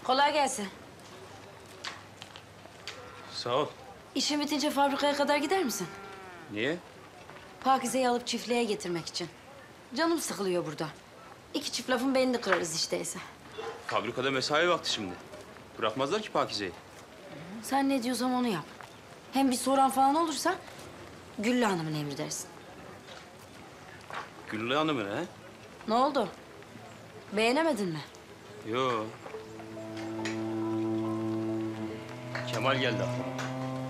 Kolay gelsin. Sağ ol. İşin bitince fabrikaya kadar gider misin? Niye? Pakize'yi alıp çiftliğe getirmek için. Canım sıkılıyor burada. İki çift lafın belini kırarız işteyse. Fabrikada mesai vakti şimdi. Bırakmazlar ki Pakize'yi. Sen ne diyorsam onu yap. Hem bir soran falan olursa Güllü Hanım'ın emri dersin. Güllü Hanım'ın he? Ne oldu? Beğenemedin mi? Yo. Kemal geldi aklıma.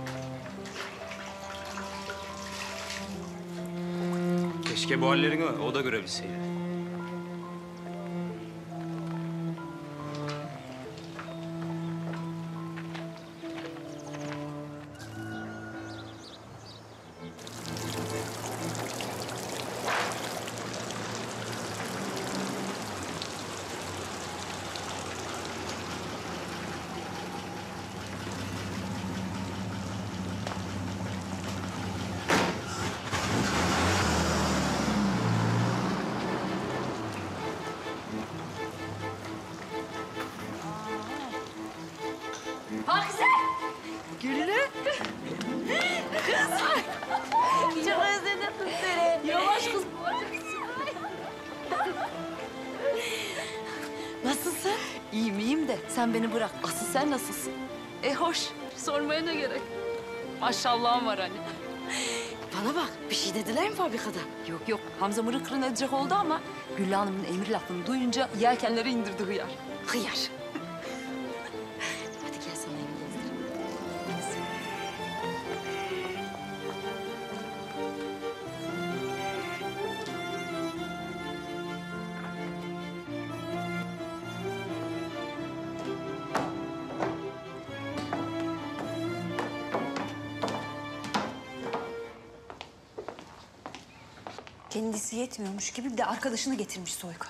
Keşke bu hallerini o da görebilseydi. Pakize! Güllü! Kız! Çok özledim kız seni. Yavaş kız. Nasılsın? İyiyim de sen beni bırak. Asıl sen nasılsın? Hoş. Sormaya ne gerek? Maşallahım var hani. Bana bak, bir şey dediler mi fabrikada? Yok Hamza mırın kırın edecek oldu ama Güllü Hanım'ın emir lafını duyunca yelkenleri indirdi hıyar. Hıyar. Hadi gel sana evi gezdireyim. Kendisi yetmiyormuş gibi bir de arkadaşını getirmiş Soyka.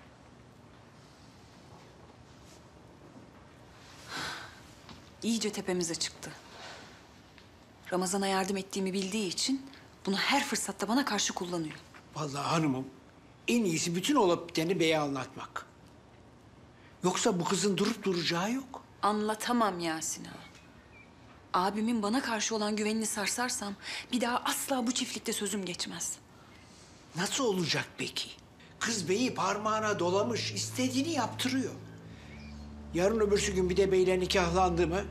İyice tepemize çıktı. Ramazan'a yardım ettiğimi bildiği için bunu her fırsatta bana karşı kullanıyor. Vallahi hanımım, en iyisi bütün olup biteni beye anlatmak. Yoksa bu kızın durup duracağı yok. Anlatamam Yasin ağa. Abimin bana karşı olan güvenini sarsarsam bir daha asla bu çiftlikte sözüm geçmez. Nasıl olacak peki? Kız beyi parmağına dolamış, istediğini yaptırıyor. Yarın öbürsü gün bir de beyle nikahlandı mı?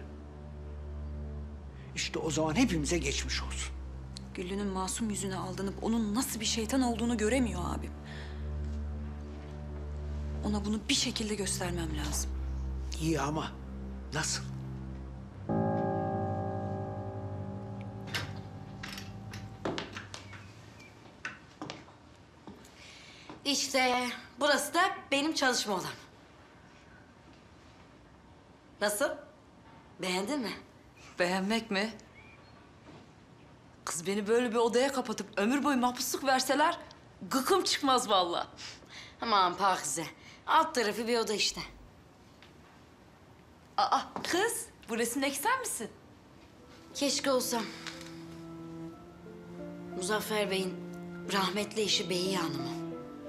İşte o zaman hepimize geçmiş olsun. Güllü'nün masum yüzüne aldanıp onun nasıl bir şeytan olduğunu göremiyor abim. Ona bunu bir şekilde göstermem lazım. İyi ama nasıl? İşte burası da benim çalışma odam. Nasıl? Beğendin mi? Beğenmek mi? Kız beni böyle bir odaya kapatıp ömür boyu mahpusluk verseler gıkım çıkmaz vallahi. Aman Pakize. Alt tarafı bir oda işte. Aa kız bu resimdeki sen misin? Keşke olsam. Muzaffer Bey'in rahmetli eşi Behiye Hanım'ı.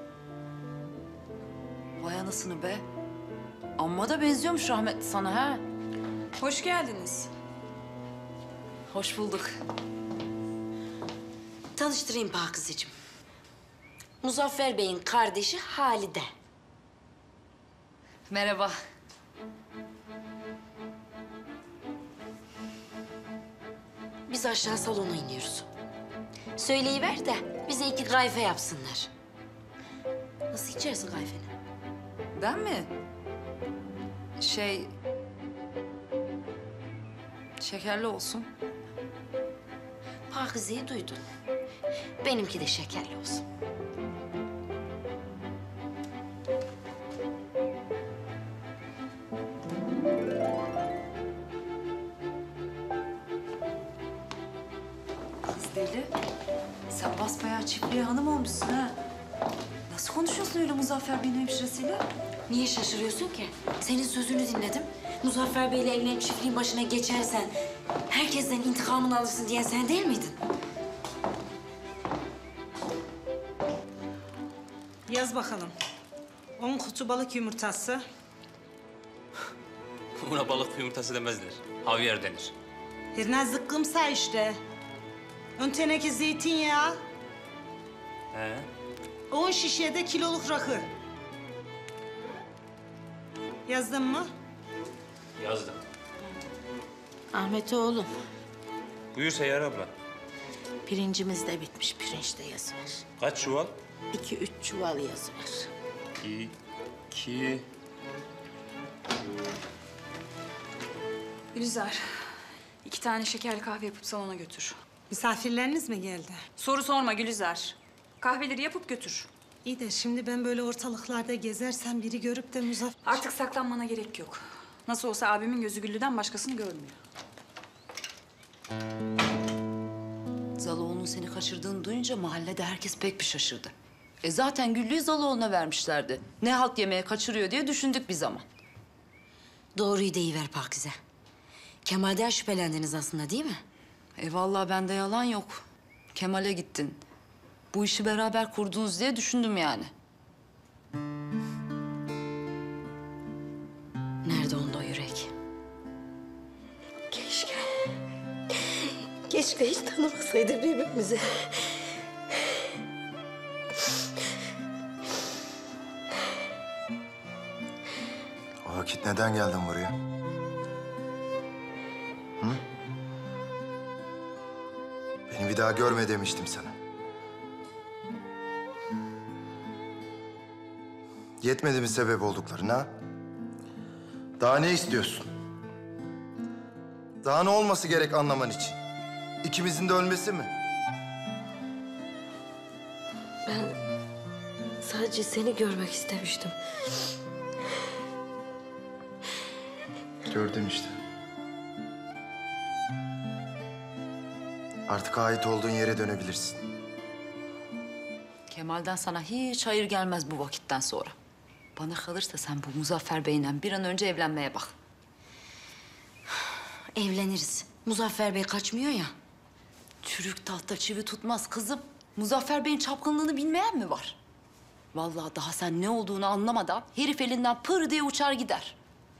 Vay anasını be. Amma da benziyormuş rahmetli sana ha. Hoş geldiniz. Hoş bulduk. Tanıştırayım Pakizeciğim. Muzaffer Bey'in kardeşi Halide. Merhaba. Biz aşağı salona iniyoruz. Söyleyiver de bize 2 kayfe yapsınlar. Nasıl içersin kayfeni? Ben mi? Şekerli olsun. Pakize'yi duydun. Benimki de şekerli olsun. Kız deli. Sen basbayağı çiftliğe hanım olmuşsun ha. Nasıl konuşuyorsun öyle Muzaffer Bey'in hemşiresiyle? Niye şaşırıyorsun ki? Senin sözünü dinledim. Muzaffer Bey'le evlenip çiftliğin başına geçersen... ...herkesten intikamını alırsın diyen sen değil miydin? Yaz bakalım. 10 kutu balık yumurtası, Buna balık yumurtası demezler. Havyar denir. Birine zıkkımsa işte. Ön teneke zeytinyağı, He? 10 şişe de kiloluk rakı. Yazdın mı? Yazdım. Ahmet oğlum, Buyur Seyyar abla. pirincimiz de bitmiş. Pirinçte yazı var. Kaç çuval? 2-3 çuval yazı var. 2... Gülizar, 2 tane şekerli kahve yapıp salona götür. Misafirleriniz mi geldi? Soru sorma Gülizar. Kahveleri yapıp götür. İyi de şimdi ben böyle ortalıklarda gezersem biri görüp de Muzaffer... Artık saklanmana gerek yok. Nasıl olsa abimin gözü Güllü'den başkasını görmüyor. Zaloğlu'nun seni kaçırdığını duyunca mahallede herkes pek bir şaşırdı. Zaten Güllü'yü Zaloğlu'na vermişlerdi. Ne halt yemeğe kaçırıyor diye düşündük bir zaman. Doğruyu deyiver Pakize. Kemal'den şüphelendiniz aslında değil mi? Vallahi bende yalan yok. Kemal'e gittin. Bu işi beraber kurdunuz diye düşündüm yani. Nerede onda o yürek? Keşke. Keşke hiç tanımasaydık birbirimizi. O vakit neden geldin buraya? Hı? Beni bir daha görme demiştim sana. Yetmedi mi sebep olduklarına? Daha ne istiyorsun? Daha ne olması gerek anlaman için? İkimizin de ölmesi mi? Ben sadece seni görmek istemiştim. Gördüm işte. Artık ait olduğun yere dönebilirsin. Kemal'den sana hiç hayır gelmez bu vakitten sonra. Bana kalırsa sen bu Muzaffer Bey'le bir an önce evlenmeye bak. Evleniriz. Muzaffer Bey kaçmıyor ya. Çürük tahta çivi tutmaz kızım. Muzaffer Bey'in çapkınlığını bilmeyen mi var? Vallahi daha sen ne olduğunu anlamadan herif elinden pır diye uçar gider.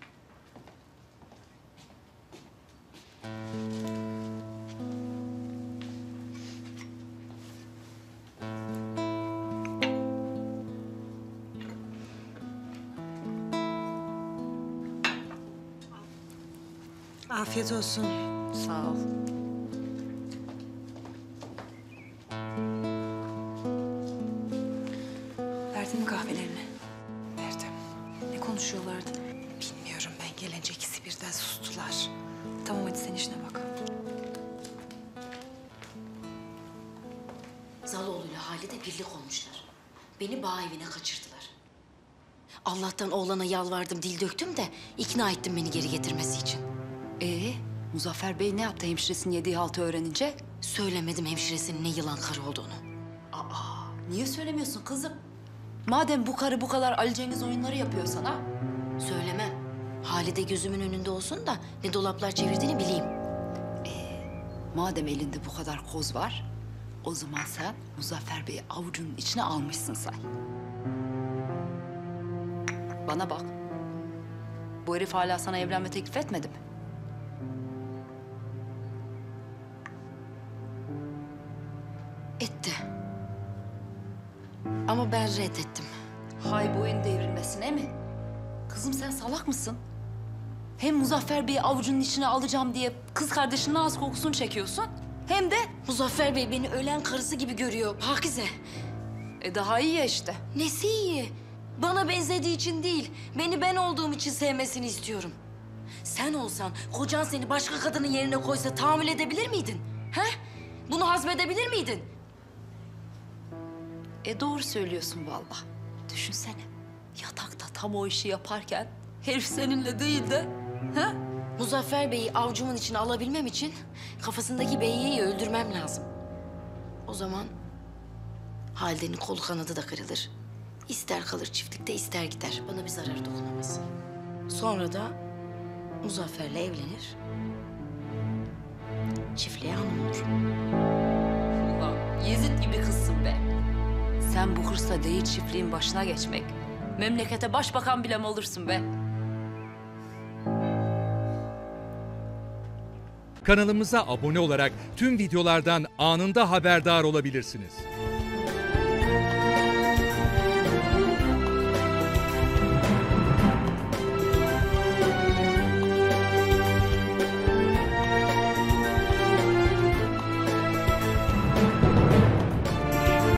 Afiyet olsun. Sağ ol. Verdin mi kahvelerini? Verdim. Ne konuşuyorlardı? Bilmiyorum, ben gelince ikisi birden sustular. Tamam hadi sen işine bak. Zaloğlu'yla Halide birlik olmuşlar. Beni bağ evine kaçırdılar. Allah'tan oğlana yalvardım, dil döktüm de ikna ettim beni geri getirmesi için. Muzaffer Bey ne yaptı hemşiresinin yediği haltı öğrenince? Söylemedim hemşiresinin ne yılan karı olduğunu. Niye söylemiyorsun kızım? Madem bu karı bu kadar Ali Cengiz oyunları yapıyor sana. Söylemem. Halide gözümün önünde olsun da ne dolaplar çevirdiğini bileyim. Madem elinde bu kadar koz var, o zaman sen Muzaffer Bey'i avucunun içine almışsın say. Bana bak. Bu herif hala sana evlenme teklif etmedi mi? Etti. Ama ben reddettim. Hay boyun devrilmesine mi? Kızım sen salak mısın? Hem Muzaffer Bey'i avucunun içine alacağım diye kız kardeşinin ağız kokusunu çekiyorsun. Hem de Muzaffer Bey beni ölen karısı gibi görüyor Pakize. daha iyi ya işte. Nesi iyi? Bana benzediği için değil, beni ben olduğum için sevmesini istiyorum. Sen olsan, kocan seni başka kadının yerine koysa tahammül edebilir miydin? He? Bunu hazmedebilir miydin? Doğru söylüyorsun vallahi. Düşünsene. Yatakta tam o işi yaparken herif seninle değil de... Ha? Muzaffer Bey'i avcumun içine alabilmem için kafasındaki beyiyi öldürmem lazım. O zaman Halide'nin kolu kanadı da kırılır. İster kalır çiftlikte ister gider. Bana bir zarar dokunamaz. Sonra da Muzaffer'le evlenir. Çiftliğe hanım olur. Ulan Yezid gibi kızsın be. Sen bu hırsla değil çiftliğin başına geçmek, memlekete başbakan bile mi olursun be? Kanalımıza abone olarak tüm videolardan anında haberdar olabilirsiniz.